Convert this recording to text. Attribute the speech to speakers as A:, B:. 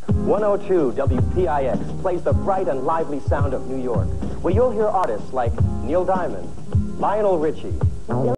A: 102 WPIX plays the bright and lively sound of New York, where you'll hear artists like Neil Diamond, Lionel Richie,